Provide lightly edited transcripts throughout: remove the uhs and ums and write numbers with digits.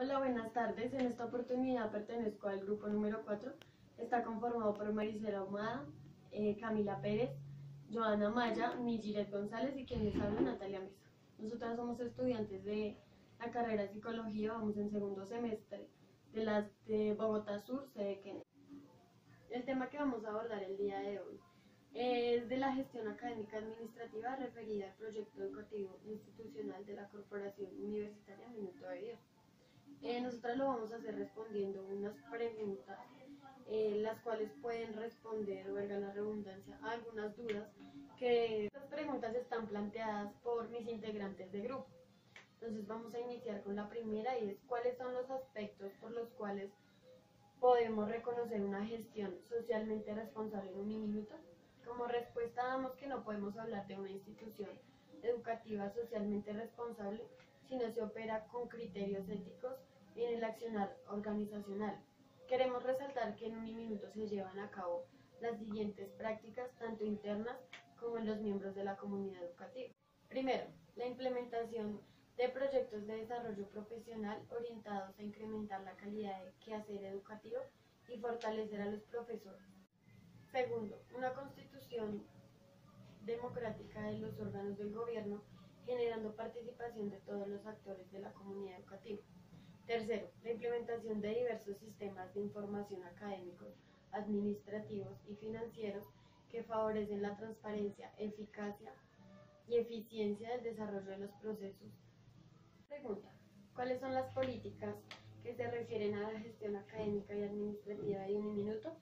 Hola, buenas tardes. En esta oportunidad pertenezco al grupo número 4. Está conformado por Maricela Ahumada, Camila Pérez, Joana Maya, Mijiret González y quien les habla, Natalia Mesa. Nosotras somos estudiantes de la carrera de Psicología, vamos en segundo semestre de las de Bogotá Sur, sede Kennedy. El tema que vamos a abordar el día de hoy es de la gestión académica administrativa referida al proyecto educativo institucional de la Corporación Universitaria Minuto de Dios. Nosotras lo vamos a hacer respondiendo unas preguntas, las cuales pueden responder, valga la redundancia, a algunas dudas que estas preguntas están planteadas por mis integrantes de grupo. Entonces vamos a iniciar con la primera y es ¿cuáles son los aspectos por los cuales podemos reconocer una gestión socialmente responsable en un minuto? Como respuesta damos que no podemos hablar de una institución educativa socialmente responsable si no se opera con criterios éticos en el accionar organizacional. Queremos resaltar que en un minuto se llevan a cabo las siguientes prácticas, tanto internas como en los miembros de la comunidad educativa. Primero, la implementación de proyectos de desarrollo profesional orientados a incrementar la calidad de quehacer educativo y fortalecer a los profesores. Segundo, una constitución democrática de los órganos del gobierno, generando participación de todos los actores de la comunidad educativa. Tercero, la implementación de diversos sistemas de información académicos, administrativos y financieros que favorecen la transparencia, eficacia y eficiencia del desarrollo de los procesos. Pregunta, ¿cuáles son las políticas que se refieren a la gestión académica y administrativa de Uniminuto?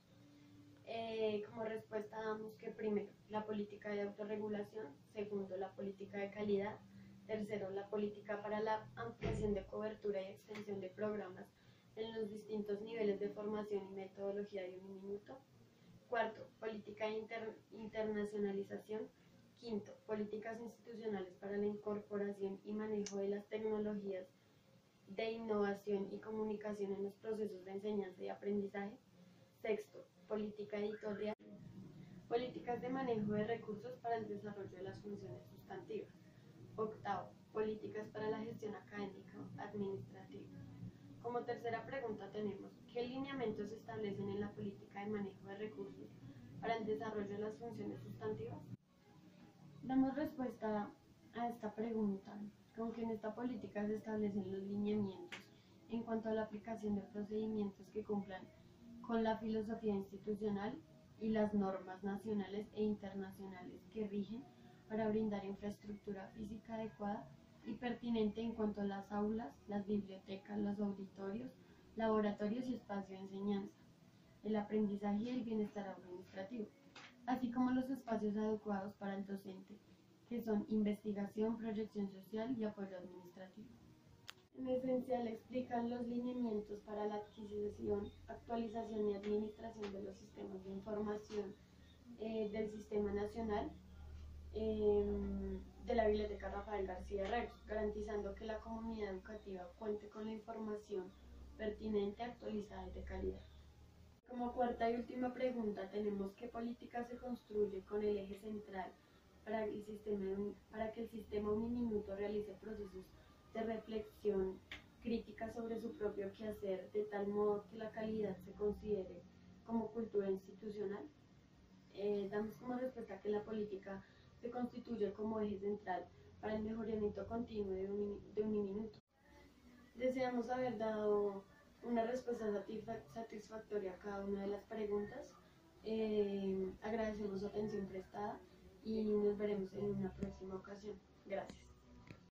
Como respuesta damos que primero, la política de autorregulación, segundo, la política de calidad, tercero, la política para la ampliación de cobertura y extensión de programas en los distintos niveles de formación y metodología de Uniminuto, cuarto, política de internacionalización, quinto, políticas institucionales para la incorporación y manejo de las tecnologías de innovación y comunicación en los procesos de enseñanza y aprendizaje, sexto, política editorial, políticas de manejo de recursos para el desarrollo de las funciones sustantivas. Octavo, políticas para la gestión académica administrativa. Como tercera pregunta tenemos, ¿qué lineamientos se establecen en la política de manejo de recursos para el desarrollo de las funciones sustantivas? Damos respuesta a esta pregunta con que en esta política se establecen los lineamientos en cuanto a la aplicación de procedimientos que cumplan con la filosofía institucional y las normas nacionales e internacionales que rigen para brindar infraestructura física adecuada y pertinente en cuanto a las aulas, las bibliotecas, los auditorios, laboratorios y espacios de enseñanza, el aprendizaje y el bienestar administrativo, así como los espacios adecuados para el docente, que son investigación, proyección social y apoyo administrativo. En esencial explican los lineamientos para la adquisición, actualización y administración de los sistemas de información del Sistema Nacional de la Biblioteca Rafael García Herreros, garantizando que la comunidad educativa cuente con la información pertinente, actualizada y de calidad. Como cuarta y última pregunta tenemos ¿qué política se construye con el eje central para que el sistema Uniminuto realice procesos de reflexión crítica sobre su propio quehacer de tal modo que la calidad se considere como cultura institucional? Damos como respuesta que la política se constituye como eje central para el mejoramiento continuo de Uniminuto. Deseamos haber dado una respuesta satisfactoria a cada una de las preguntas. Agradecemos su atención prestada y nos veremos en una próxima ocasión. Gracias.